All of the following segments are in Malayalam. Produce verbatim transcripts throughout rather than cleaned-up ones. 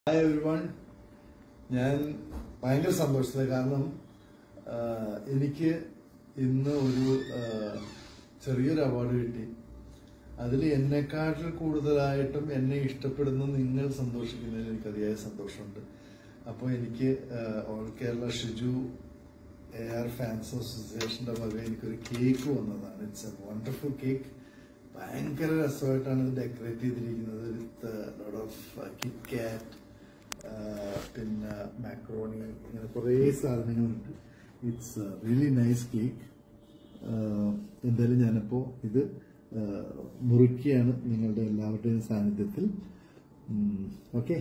Hi everyone. ഞാൻ ഭയങ്കര സന്തോഷത്തിലാണ് കാരണം എനിക്ക് ഇന്ന് ഒരു ചെറിയൊരു അവാർഡ് കിട്ടി. അതിൽ എന്നെക്കാട്ടിൽ കൂടുതലായിട്ടും എന്നെ ഇഷ്ടപ്പെടുന്ന നിങ്ങൾ സന്തോഷിക്കുന്നതിൽ എനിക്ക് അതിയായ സന്തോഷമുണ്ട്. അപ്പോൾ എനിക്ക് all Kerala Shiju A R fans അസോസിയേഷൻ്റെ വക എനിക്കൊരു കേക്ക് വന്നതാണ്. It's a wonderful cake. ഭയങ്കര രസമായിട്ടാണ് ഇത് ഡെക്കറേറ്റ് ചെയ്തിരിക്കുന്നത്. വിത്ത് ലോട്ട് ഓഫ് കിറ്റ് കാറ്റ്, പിന്നെ മാക്രോണി, ഇങ്ങനെ കുറേ സാധനങ്ങളുണ്ട്. It's really nice cake. എന്തായാലും ഞാനിപ്പോൾ ഇത് മുറിക്കുകയാണ് നിങ്ങളുടെ എല്ലാവരുടെയും സാന്നിധ്യത്തിൽ. Okay,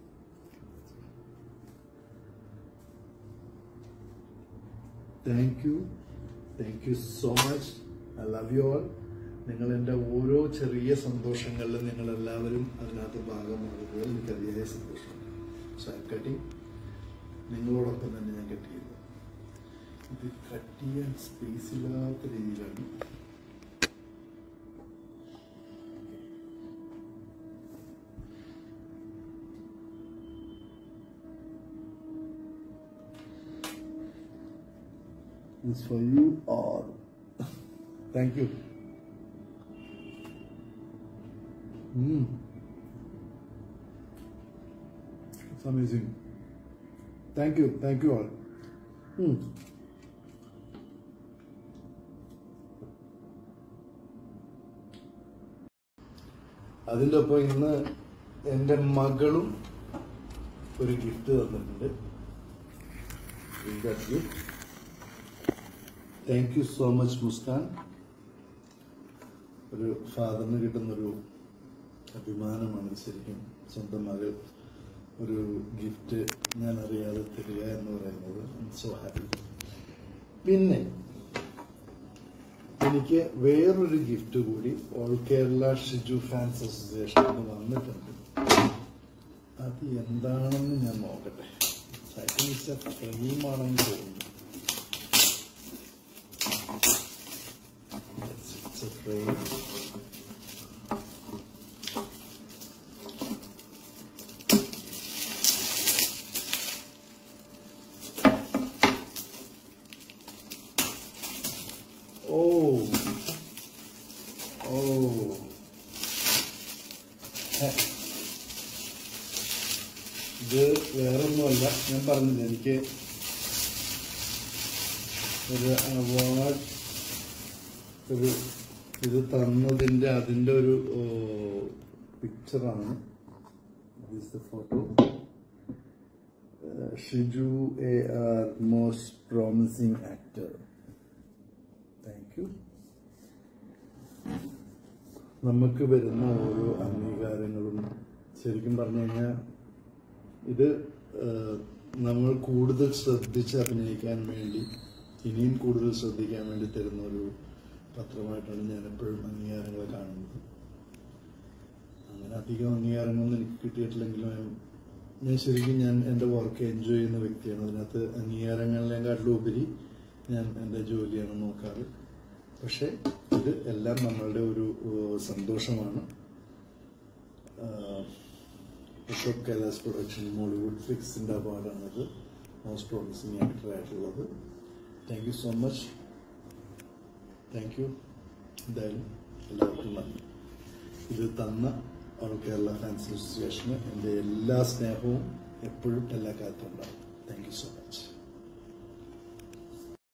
thank you thank you so much. I love you all. നിങ്ങൾ എൻ്റെ ഓരോ ചെറിയ സന്തോഷങ്ങളിലും നിങ്ങളെല്ലാവരും അതിനകത്ത് ഭാഗമാകുമ്പോൾ എനിക്ക് അതിയായ സന്തോഷമുണ്ട്. സോ ഐ കട്ടിങ് നിങ്ങളോടൊപ്പം തന്നെ ഞാൻ കട്ട് ചെയ്തു. ഇത് കട്ട് ചെയ്യാൻ സ്പേസ് ഇല്ലാത്ത രീതിയിലാണ്. This for you all. Thank you. Mm. It's amazing. Thank you. Thank you all. Mm. അതിൻ്റെ ഒപ്പം ഇന്ന് എൻ്റെ മകളും ഒരു ഗിഫ്റ്റ് തന്നിട്ടുണ്ട്. Thank you so much Muskan. ഒരു ഫാദറിന് കിട്ടുന്നൊരു അഭിമാനമാണ് ശരിക്കും സ്വന്തം മകൾ ഒരു ഗിഫ്റ്റ് ഞാൻ അറിയാതെ തരിക എന്ന് പറയുന്നത്. I'm so happy. പിന്നെ എനിക്ക് വേറൊരു ഗിഫ്റ്റ് കൂടി ഓൾ കേരള ഷിജു ഫാൻസ് അസോസിയേഷനിൽ നിന്ന് വന്നിട്ടുണ്ട്. അത് എന്താണെന്ന് ഞാൻ നോക്കട്ടെ. ഫ്രെയിമാണെന്ന് തോന്നുന്നു. ഫ്രെയിം Oh, oh, ഇത് വേറൊന്നുമല്ല, ഞാൻ പറഞ്ഞില്ല എനിക്ക് ഒരു അവാർഡ് ഒരു ഇത് തന്നതിൻ്റെ അതിൻ്റെ ഒരു പിക്ചറാണ്. Photo Shiju A R most promising actor. Thank you. നമുക്ക് വരുന്ന ഓരോ അംഗീകാരങ്ങളും ശരിക്കും പറഞ്ഞു കഴിഞ്ഞാൽ ഇത് നമ്മൾ കൂടുതൽ ശ്രദ്ധിച്ച് അഭിനയിക്കാൻ വേണ്ടി, ഇനിയും കൂടുതൽ ശ്രദ്ധിക്കാൻ വേണ്ടി തരുന്ന ഒരു പത്രമായിട്ടാണ് ഞാൻ എപ്പോഴും അംഗീകാരങ്ങളെ കാണുന്നത്. അങ്ങനെ അധികം അംഗീകാരങ്ങളൊന്നും എനിക്ക് കിട്ടിയിട്ടില്ലെങ്കിലും ഞാൻ ശരിക്കും ഞാൻ എൻ്റെ വർക്ക് എൻജോയ് ചെയ്യുന്ന വ്യക്തിയാണ്. അതിനകത്ത് അംഗീകാരങ്ങളിലേക്കാട്ടിലും ഉപരി ഞാൻ എൻ്റെ ജോലിയാണ് നോക്കാറ്. പക്ഷെ ഇത് എല്ലാം നമ്മളുടെ ഒരു സന്തോഷമാണ്. അശോക് കൈലാസ് പ്രൊഡക്ഷൻ മോളിവുഡ് ഫിക്സിൻ്റെ അവാർഡാണിത്, മോസ്റ്റ് പ്രോമിസിംഗ് ആക്ടർ ആയിട്ടുള്ളത്. Thank you so much. Thank you. എന്തായാലും എല്ലാവർക്കും നന്ദി. ഇത് തന്ന ഓൾ കേരള ഫാൻസ് അസോസിയേഷന് എൻ്റെ എല്ലാ സ്നേഹവും എപ്പോഴും എല്ലാ കാലത്തും ഉണ്ടാകും. Thank you so much.